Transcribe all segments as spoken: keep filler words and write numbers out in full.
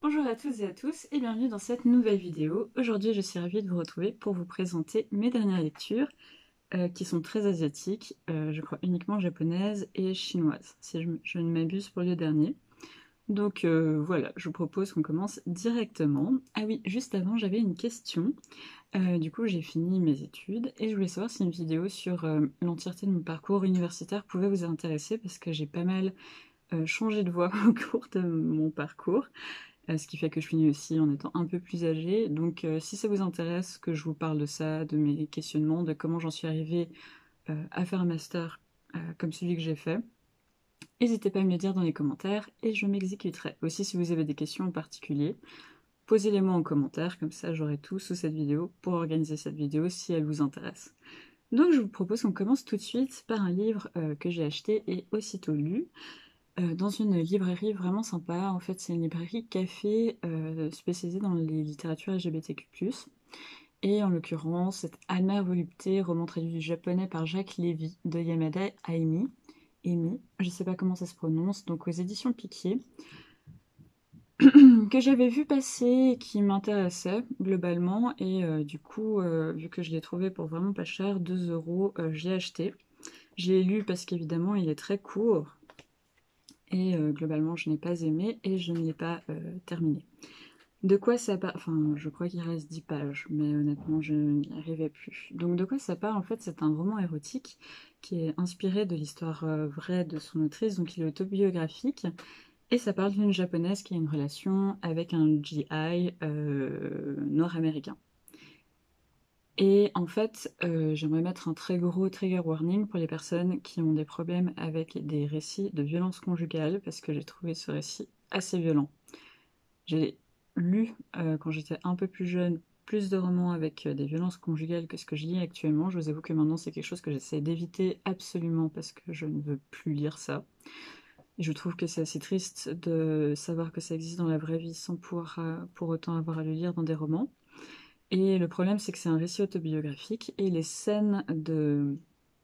Bonjour à toutes et à tous et bienvenue dans cette nouvelle vidéo. Aujourd'hui je suis ravie de vous retrouver pour vous présenter mes dernières lectures euh, qui sont très asiatiques, euh, je crois uniquement japonaises et chinoises, si je, je ne m'abuse pour le dernier. Donc euh, voilà, je vous propose qu'on commence directement. Ah oui, juste avant j'avais une question. Euh, du coup j'ai fini mes études et je voulais savoir si une vidéo sur euh, l'entièreté de mon parcours universitaire pouvait vous intéresser parce que j'ai pas mal euh, changé de voie au cours de mon parcours. Euh, ce qui fait que je finis aussi en étant un peu plus âgée. Donc euh, si ça vous intéresse que je vous parle de ça, de mes questionnements, de comment j'en suis arrivée euh, à faire un master euh, comme celui que j'ai fait, n'hésitez pas à me le dire dans les commentaires et je m'exécuterai. Aussi si vous avez des questions en particulier, posez-les-moi en commentaire, comme ça j'aurai tout sous cette vidéo pour organiser cette vidéo si elle vous intéresse. Donc je vous propose qu'on commence tout de suite par un livre euh, que j'ai acheté et aussitôt lu. Euh, dans une librairie vraiment sympa. En fait, c'est une librairie café euh, spécialisée dans les littératures L G B T Q plus. Et en l'occurrence, c'est Anne-Mère Volupté, roman traduit du japonais par Jacques Lévy de Yamada Aimi. Amy, je sais pas comment ça se prononce, donc aux éditions Piquier, que j'avais vu passer et qui m'intéressait globalement. Et euh, du coup, euh, vu que je l'ai trouvé pour vraiment pas cher, deux euros, euh, j'ai acheté. Je l'ai lu parce qu'évidemment, il est très court. Et euh, globalement, je n'ai pas aimé et je ne l'ai pas euh, terminé. De quoi ça parle? Enfin, je crois qu'il reste dix pages, mais honnêtement, je n'y arrivais plus. Donc, de quoi ça parle? En fait, c'est un roman érotique qui est inspiré de l'histoire euh, vraie de son autrice, donc il est autobiographique. Et ça parle d'une japonaise qui a une relation avec un G I euh, nord-américain. Et en fait, euh, j'aimerais mettre un très gros trigger warning pour les personnes qui ont des problèmes avec des récits de violence conjugale, parce que j'ai trouvé ce récit assez violent. J'ai lu, euh, quand j'étais un peu plus jeune, plus de romans avec euh, des violences conjugales que ce que je lis actuellement. Je vous avoue que maintenant, c'est quelque chose que j'essaie d'éviter absolument parce que je ne veux plus lire ça. Et je trouve que c'est assez triste de savoir que ça existe dans la vraie vie sans pouvoir euh, pour autant avoir à le lire dans des romans. Et le problème, c'est que c'est un récit autobiographique et les scènes de...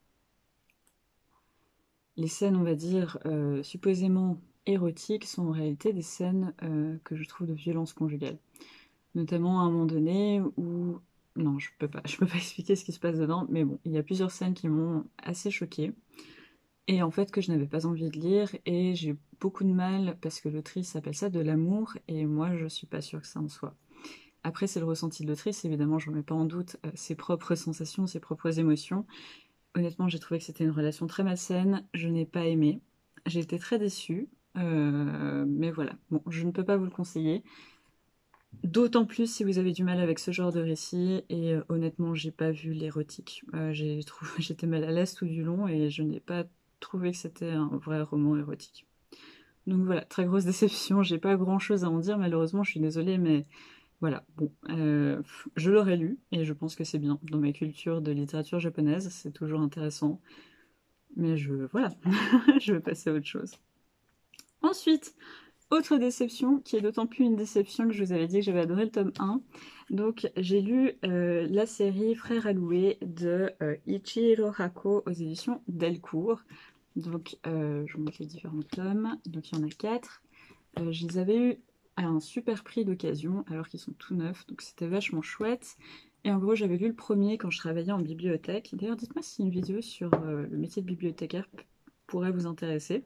Les scènes, on va dire, euh, supposément érotiques sont en réalité des scènes euh, que je trouve de violence conjugale. Notamment à un moment donné où... Non, je peux pas, je peux pas expliquer ce qui se passe dedans, mais bon, il y a plusieurs scènes qui m'ont assez choquée. Et en fait, que je n'avais pas envie de lire, et j'ai eu beaucoup de mal, parce que l'autrice appelle ça de l'amour, et moi, je suis pas sûre que ça en soit. Après, c'est le ressenti de l'autrice, évidemment, je remets pas en doute euh, ses propres sensations, ses propres émotions. Honnêtement, j'ai trouvé que c'était une relation très malsaine, je n'ai pas aimé. J'ai été très déçue, euh, mais voilà. Bon, je ne peux pas vous le conseiller. D'autant plus si vous avez du mal avec ce genre de récit, et euh, honnêtement, j'ai pas vu l'érotique. Euh, j'ai trouvé, j'étais mal à l'aise tout du long, et je n'ai pas trouvé que c'était un vrai roman érotique. Donc voilà, très grosse déception, j'ai pas grand chose à en dire, malheureusement, je suis désolée, mais voilà, bon, euh, je l'aurais lu, et je pense que c'est bien. Dans ma culture de littérature japonaise, c'est toujours intéressant, mais je, voilà, je vais passer à autre chose. Ensuite, autre déception, qui est d'autant plus une déception que je vous avais dit que j'avais adoré le tome un. Donc j'ai lu euh, la série Frères Alloués de euh, Ichiro Hako aux éditions Delcourt. Donc euh, je vous montre les différents tomes. Donc il y en a quatre. Euh, je les avais eus à un super prix d'occasion, alors qu'ils sont tout neufs, donc c'était vachement chouette. Et en gros, j'avais lu le premier quand je travaillais en bibliothèque. D'ailleurs, dites-moi si une vidéo sur euh, le métier de bibliothécaire pourrait vous intéresser.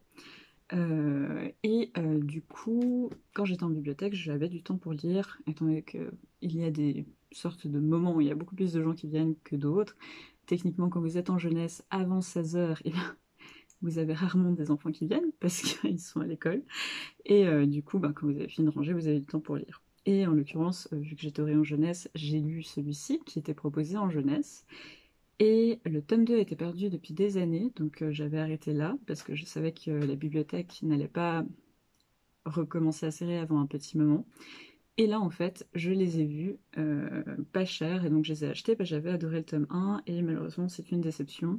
Euh, et euh, du coup, quand j'étais en bibliothèque, j'avais du temps pour lire, étant donné qu'il y a des sortes de moments où il y a beaucoup plus de gens qui viennent que d'autres. Techniquement, quand vous êtes en jeunesse, avant seize heures, eh bien, vous avez rarement des enfants qui viennent parce qu'ils sont à l'école. Et euh, du coup, bah, quand vous avez fini de ranger, vous avez du temps pour lire. Et en l'occurrence, euh, vu que j'étais au rayon jeunesse, j'ai lu celui-ci qui était proposé en jeunesse. Et le tome deux était perdu depuis des années, donc euh, j'avais arrêté là, parce que je savais que la bibliothèque n'allait pas recommencer à serrer avant un petit moment. Et là, en fait, je les ai vus euh, pas cher, et donc je les ai achetés, parce que j'avais adoré le tome un, et malheureusement, c'est une déception.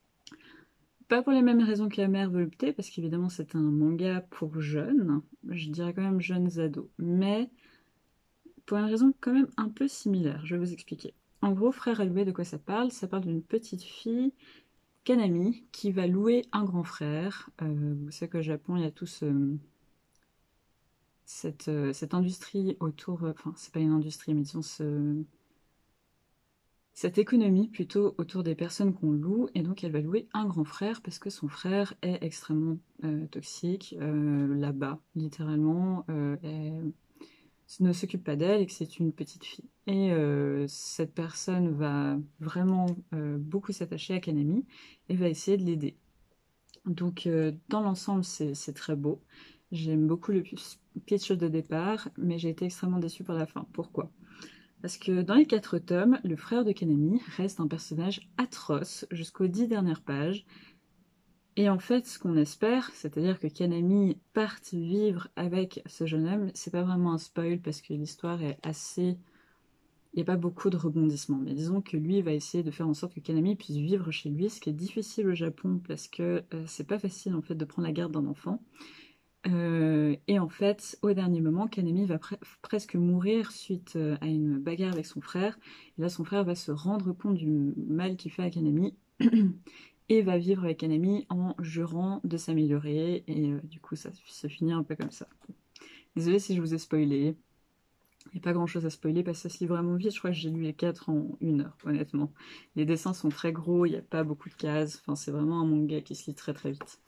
Pas pour les mêmes raisons que la mère volupté, parce qu'évidemment, c'est un manga pour jeunes, je dirais quand même jeunes ados, mais pour une raison quand même un peu similaire, je vais vous expliquer. En gros, Frère Alloué, de quoi ça parle? Ça parle d'une petite fille Kanami qui va louer un grand frère. Euh, vous savez qu'au Japon, il y a tout ce, cette, euh, cette industrie autour, euh, enfin c'est pas une industrie, mais disons ce, cette économie plutôt autour des personnes qu'on loue, et donc elle va louer un grand frère parce que son frère est extrêmement euh, toxique, euh, là-bas, littéralement, euh, est- ne s'occupe pas d'elle et que c'est une petite fille. Et euh, cette personne va vraiment euh, beaucoup s'attacher à Kanemi et va essayer de l'aider. Donc euh, dans l'ensemble, c'est c'est très beau. J'aime beaucoup le pitch de départ, mais j'ai été extrêmement déçue par la fin. Pourquoi? Parce que dans les quatre tomes, le frère de Kanemi reste un personnage atroce jusqu'aux dix dernières pages. Et en fait, ce qu'on espère, c'est-à-dire que Kanemi parte vivre avec ce jeune homme, c'est pas vraiment un spoil parce que l'histoire est assez... Il n'y a pas beaucoup de rebondissements, mais disons que lui va essayer de faire en sorte que Kanemi puisse vivre chez lui, ce qui est difficile au Japon parce que euh, c'est pas facile en fait de prendre la garde d'un enfant. Euh, et en fait, au dernier moment, Kanemi va pre presque mourir suite euh, à une bagarre avec son frère. Et là, son frère va se rendre compte du mal qu'il fait à Kanemi et va vivre avec Kanemi en jurant de s'améliorer. Et euh, du coup, ça se finit un peu comme ça. Désolée si je vous ai spoilé. Il n'y a pas grand chose à spoiler parce que ça se lit vraiment vite. Je crois que j'ai lu les quatre en une heure, honnêtement. Les dessins sont très gros, il n'y a pas beaucoup de cases. Enfin, c'est vraiment un manga qui se lit très très vite.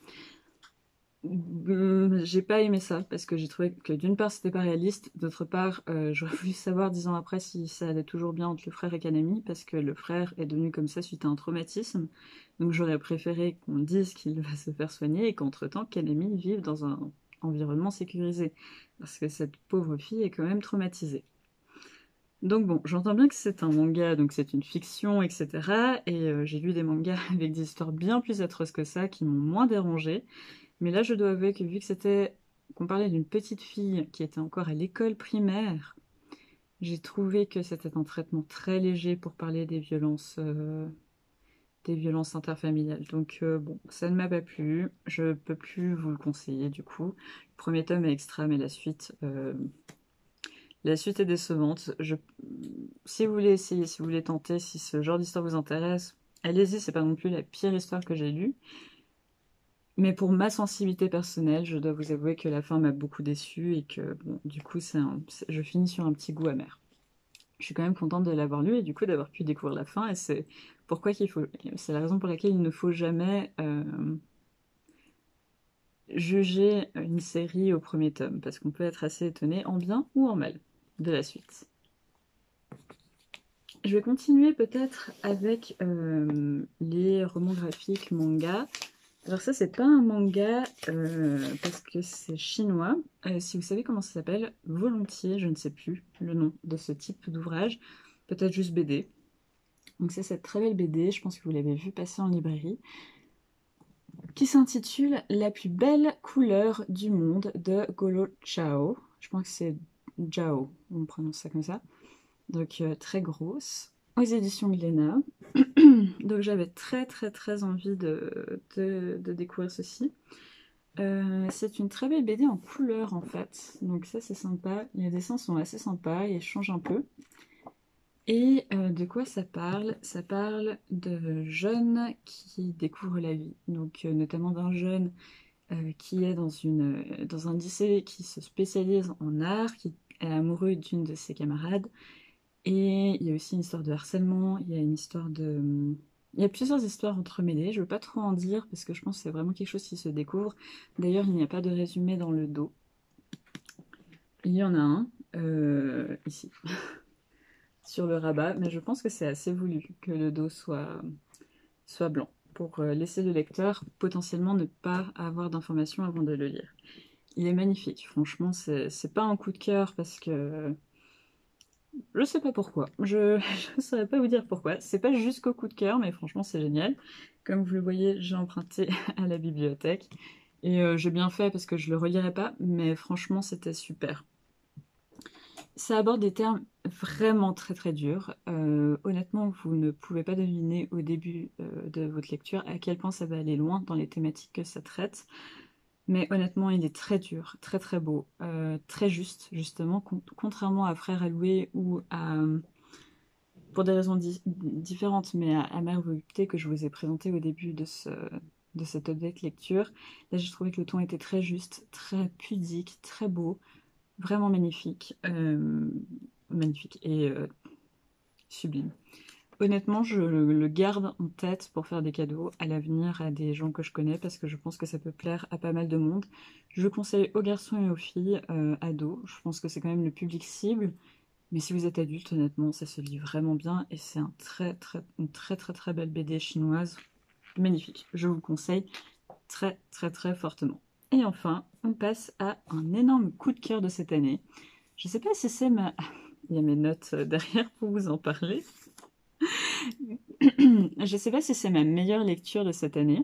Hum, J'ai pas aimé ça parce que j'ai trouvé que d'une part c'était pas réaliste, d'autre part euh, j'aurais voulu savoir dix ans après si ça allait toujours bien entre le frère et Kanemi parce que le frère est devenu comme ça suite à un traumatisme. Donc j'aurais préféré qu'on dise qu'il va se faire soigner et qu'entre-temps Kanemi vive dans un environnement sécurisé parce que cette pauvre fille est quand même traumatisée. Donc bon, j'entends bien que c'est un manga, donc c'est une fiction, et cetera. Et euh, j'ai lu des mangas avec des histoires bien plus atroces que ça qui m'ont moins dérangée. Mais là, je dois avouer que vu que c'était qu'on parlait d'une petite fille qui était encore à l'école primaire, j'ai trouvé que c'était un traitement très léger pour parler des violences, euh, des violences interfamiliales. Donc euh, bon, ça ne m'a pas plu. Je peux plus vous le conseiller du coup. Le premier tome est extra, mais la suite, euh, la suite est décevante. Je... Si vous voulez essayer, si vous voulez tenter, si ce genre d'histoire vous intéresse, allez-y. C'est pas non plus la pire histoire que j'ai lue. Mais pour ma sensibilité personnelle, je dois vous avouer que la fin m'a beaucoup déçue et que, bon, du coup, c'est un- c'est- je finis sur un petit goût amer. Je suis quand même contente de l'avoir lu et du coup d'avoir pu découvrir la fin. Et c'est pourquoi qu'il faut, c'est la raison pour laquelle il ne faut jamais euh, juger une série au premier tome, parce qu'on peut être assez étonné, en bien ou en mal, de la suite. Je vais continuer peut-être avec euh, les romans graphiques manga. Alors ça, c'est pas un manga euh, parce que c'est chinois. Euh, si vous savez comment ça s'appelle, volontiers, je ne sais plus le nom de ce type d'ouvrage. Peut-être juste B D. Donc c'est cette très belle B D, je pense que vous l'avez vu passer en librairie, qui s'intitule La plus belle couleur du monde de Golo Chao. Je pense que c'est Zhao, on prononce ça comme ça. Donc euh, très grosse, aux éditions Glénat. Donc j'avais très très très envie de, de, de découvrir ceci. Euh, c'est une très belle B D en couleur en fait, donc ça c'est sympa. Les dessins sont assez sympas, ils changent un peu. Et euh, de quoi ça parle? Ça parle de jeunes qui découvrent la vie, donc euh, notamment d'un jeune euh, qui est dans, une, dans un lycée qui se spécialise en art, qui est amoureux d'une de ses camarades. Et il y a aussi une histoire de harcèlement, il y a une histoire de... Il y a plusieurs histoires entremêlées, je ne veux pas trop en dire parce que je pense que c'est vraiment quelque chose qui se découvre. D'ailleurs, il n'y a pas de résumé dans le dos. Il y en a un, euh, ici, sur le rabat, mais je pense que c'est assez voulu que le dos soit, soit blanc pour euh, laisser le lecteur potentiellement ne pas avoir d'informations avant de le lire. Il est magnifique, franchement, c'est pas un coup de cœur parce que je sais pas pourquoi. Je ne saurais pas vous dire pourquoi. C'est pas jusqu'au coup de cœur, mais franchement, c'est génial. Comme vous le voyez, j'ai emprunté à la bibliothèque. Et euh, j'ai bien fait parce que je le relirai pas, mais franchement, c'était super. Ça aborde des termes vraiment très très durs. Euh, honnêtement, vous ne pouvez pas deviner au début euh, de votre lecture à quel point ça va aller loin dans les thématiques que ça traite. Mais honnêtement, il est très dur, très très beau, euh, très juste, justement, con contrairement à Frères à louer ou à, pour des raisons di différentes, mais à, à Mère volupté que je vous ai présenté au début de, ce, de cette update lecture. Là, j'ai trouvé que le ton était très juste, très pudique, très beau, Vraiment magnifique. Euh, magnifique et euh, sublime. Honnêtement, je le garde en tête pour faire des cadeaux à l'avenir à des gens que je connais parce que je pense que ça peut plaire à pas mal de monde. Je conseille aux garçons et aux filles, euh, ados. Je pense que c'est quand même le public cible. Mais si vous êtes adulte, honnêtement, ça se lit vraiment bien et c'est un très, très, une très très très belle B D chinoise. Magnifique. Je vous conseille très très très fortement. Et enfin, on passe à un énorme coup de cœur de cette année. Je sais pas si c'est ma... Il y a mes notes derrière pour vous en parler. Je sais pas si c'est ma meilleure lecture de cette année.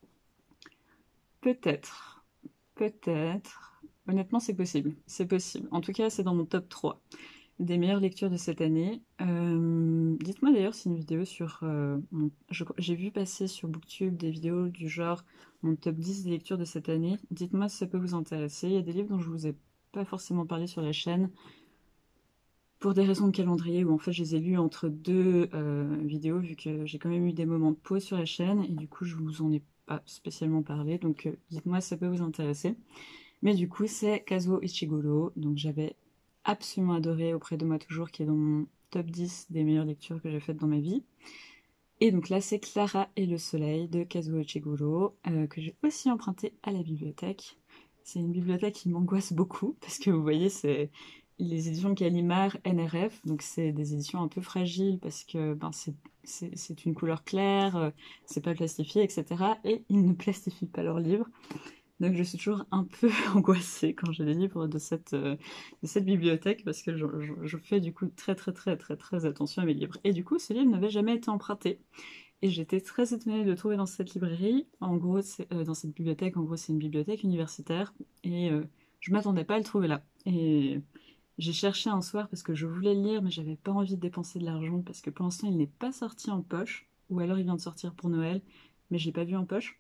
Peut-être. Peut-être. Honnêtement, c'est possible. C'est possible. En tout cas, c'est dans mon top trois des meilleures lectures de cette année. Euh, dites-moi d'ailleurs si une vidéo sur... euh, mon- je- J'ai vu passer sur Booktube des vidéos du genre mon top dix des lectures de cette année. Dites-moi si ça peut vous intéresser. Il y a des livres dont je vous ai pas forcément parlé sur la chaîne pour des raisons de calendrier où en fait je les ai lus entre deux euh, vidéos vu que j'ai quand même eu des moments de pause sur la chaîne et du coup je vous en ai pas spécialement parlé. Donc euh, dites-moi si ça peut vous intéresser. Mais du coup, c'est Kazuo Ichiguro. Donc, j'avais absolument adoré Auprès de moi toujours, qui est dans mon top dix des meilleures lectures que j'ai faites dans ma vie. Et donc là, c'est Clara et le soleil de Kazuo Ichiguro, euh, que j'ai aussi emprunté à la bibliothèque. C'est une bibliothèque qui m'angoisse beaucoup, parce que vous voyez, c'est les éditions Gallimard N R F, donc c'est des éditions un peu fragiles, parce que ben, c'est une couleur claire, euh, c'est pas plastifié, et cetera. Et ils ne plastifient pas leurs livres. Donc je suis toujours un peu angoissée quand j'ai les livres de cette, euh, de cette bibliothèque parce que je, je- je fais du coup très très très très très attention à mes livres. Et du coup, ce livre n'avait jamais été emprunté. Et j'étais très étonnée de le trouver dans cette librairie. En gros, c'est- euh, dans cette bibliothèque, en gros, c'est une bibliothèque universitaire. Et euh, je m'attendais pas à le trouver là. Et j'ai cherché un soir parce que je voulais le lire, mais j'avais pas envie de dépenser de l'argent parce que pour l'instant, il n'est pas sorti en poche. Ou alors il vient de sortir pour Noël, mais je l'ai pas vu en poche.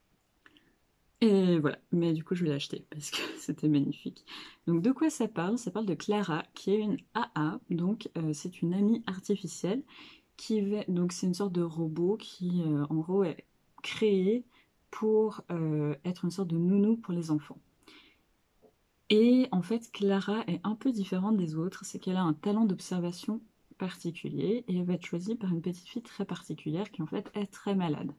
Et voilà, mais du coup je l'ai acheté parce que c'était magnifique. Donc de quoi ça parle? Ça parle de Clara qui est une A A, donc euh, c'est une amie artificielle qui va... Donc c'est une sorte de robot qui euh, en gros est créé pour euh, être une sorte de nounou pour les enfants. Et en fait Clara est un peu différente des autres, c'est qu'elle a un talent d'observation particulier et elle va être choisie par une petite fille très particulière qui en fait est très malade.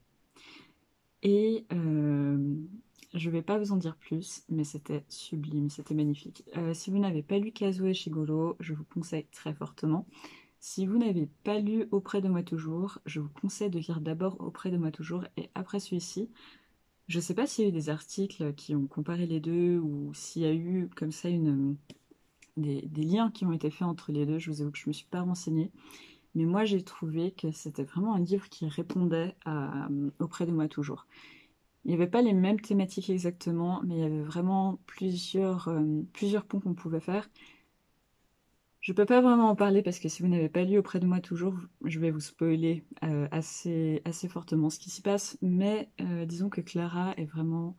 Et euh, je vais pas vous en dire plus, mais c'était sublime, c'était magnifique. Euh, si vous n'avez pas lu Kazuo Ishiguro, je vous conseille très fortement. Si vous n'avez pas lu Auprès de moi toujours, je vous conseille de lire d'abord Auprès de moi toujours et après celui-ci. Je sais pas s'il y a eu des articles qui ont comparé les deux ou s'il y a eu comme ça une, des, des liens qui ont été faits entre les deux. Je vous avoue que je me suis pas renseignée. Mais moi, j'ai trouvé que c'était vraiment un livre qui répondait à euh, Auprès de moi toujours. Il n'y avait pas les mêmes thématiques exactement, mais il y avait vraiment plusieurs, euh, plusieurs ponts qu'on pouvait faire. Je peux pas vraiment en parler parce que si vous n'avez pas lu Auprès de moi toujours, je vais vous spoiler euh, assez, assez fortement ce qui s'y passe. Mais euh, disons que Clara est vraiment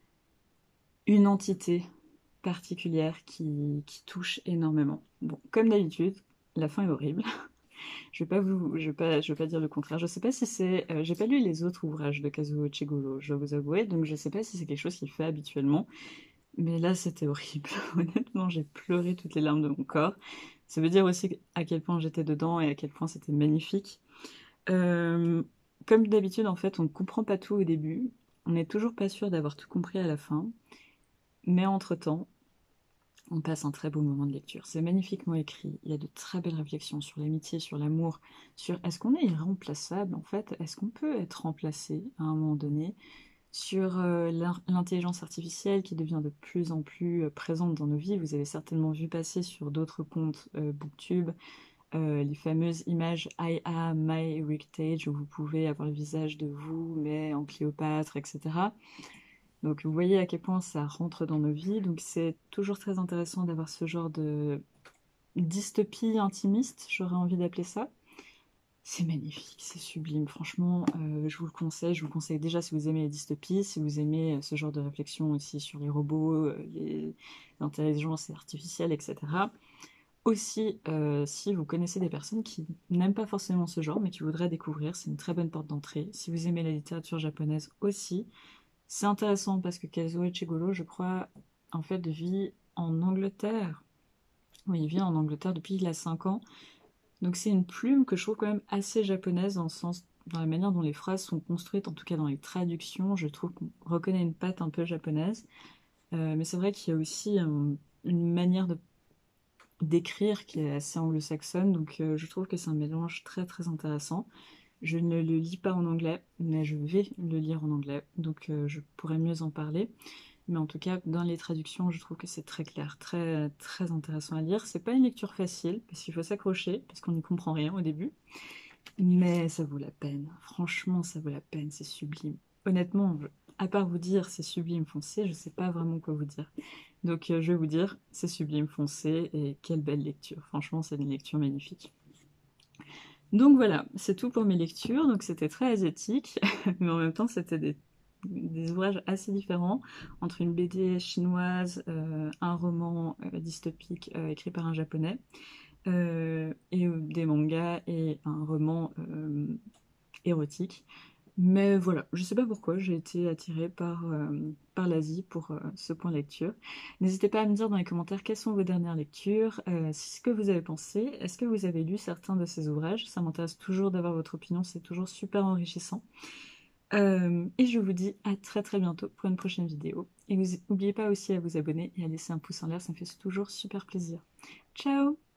une entité particulière qui, qui touche énormément. Bon, comme d'habitude, la fin est horrible. Je vais pas vous, je vais pas, je vais pas dire le contraire. Je sais pas si c'est, euh, j'ai pas lu les autres ouvrages de Kazuo Chiguro, je dois vous avouer, donc je sais pas si c'est quelque chose qu'il fait habituellement. Mais là, c'était horrible. Honnêtement, j'ai pleuré toutes les larmes de mon corps. Ça veut dire aussi à quel point j'étais dedans et à quel point c'était magnifique. Euh, Comme d'habitude, en fait, on ne comprend pas tout au début. On n'est toujours pas sûr d'avoir tout compris à la fin. Mais entre-temps, on passe un très beau moment de lecture. C'est magnifiquement écrit. Il y a de très belles réflexions sur l'amitié, sur l'amour, sur est-ce qu'on est irremplaçable en fait? Est-ce qu'on peut être remplacé à un moment donné? Sur euh, l'intelligence artificielle qui devient de plus en plus euh, présente dans nos vies. Vous avez certainement vu passer sur d'autres comptes euh, Booktube euh, les fameuses images I am my heritage où vous pouvez avoir le visage de vous mais en Cléopâtre, et cetera. Donc vous voyez à quel point ça rentre dans nos vies. Donc c'est toujours très intéressant d'avoir ce genre de dystopie intimiste, j'aurais envie d'appeler ça. C'est magnifique, c'est sublime. Franchement, euh, je vous le conseille. Je vous le conseille déjà si vous aimez les dystopies, si vous aimez euh, ce genre de réflexion aussi sur les robots, euh, les l'intelligence artificielle, et cetera. Aussi, euh, si vous connaissez des personnes qui n'aiment pas forcément ce genre, mais qui voudraient découvrir, c'est une très bonne porte d'entrée. Si vous aimez la littérature japonaise aussi, c'est intéressant parce que Kazuo Ichiguro, je crois, en fait, vit en Angleterre. Oui, il vit en Angleterre depuis qu'il a cinq ans. Donc c'est une plume que je trouve quand même assez japonaise dans le sens, dans la manière dont les phrases sont construites, en tout cas dans les traductions, je trouve qu'on reconnaît une patte un peu japonaise. Euh, mais c'est vrai qu'il y a aussi euh, une manière de d'écrire qui est assez anglo-saxonne, donc euh, je trouve que c'est un mélange très très intéressant. Je ne le lis pas en anglais, mais je vais le lire en anglais, donc euh, je pourrais mieux en parler. Mais en tout cas, dans les traductions, je trouve que c'est très clair, très très intéressant à lire. C'est pas une lecture facile, parce qu'il faut s'accrocher, parce qu'on n'y comprend rien au début, mais ça vaut la peine. Franchement, ça vaut la peine, c'est sublime. Honnêtement, je- à part vous dire c'est sublime, foncez, je sais pas vraiment quoi vous dire. Donc euh, je vais vous dire, c'est sublime, foncez, et quelle belle lecture. Franchement, c'est une lecture magnifique. Donc voilà, c'est tout pour mes lectures. Donc c'était très asiatique, mais en même temps c'était des, des ouvrages assez différents entre une B D chinoise, euh, un roman euh, dystopique euh, écrit par un japonais, euh, et euh, des mangas et un roman euh, érotique. Mais voilà, je sais pas pourquoi, j'ai été attirée par, euh, par l'Asie pour euh, ce point lecture. N'hésitez pas à me dire dans les commentaires quelles sont vos dernières lectures, euh, ce que vous avez pensé, est-ce que vous avez lu certains de ces ouvrages? Ça m'intéresse toujours d'avoir votre opinion, c'est toujours super enrichissant. Euh, et je vous dis à très très bientôt pour une prochaine vidéo. Et n'oubliez pas aussi à vous abonner et à laisser un pouce en l'air, ça me fait toujours super plaisir. Ciao!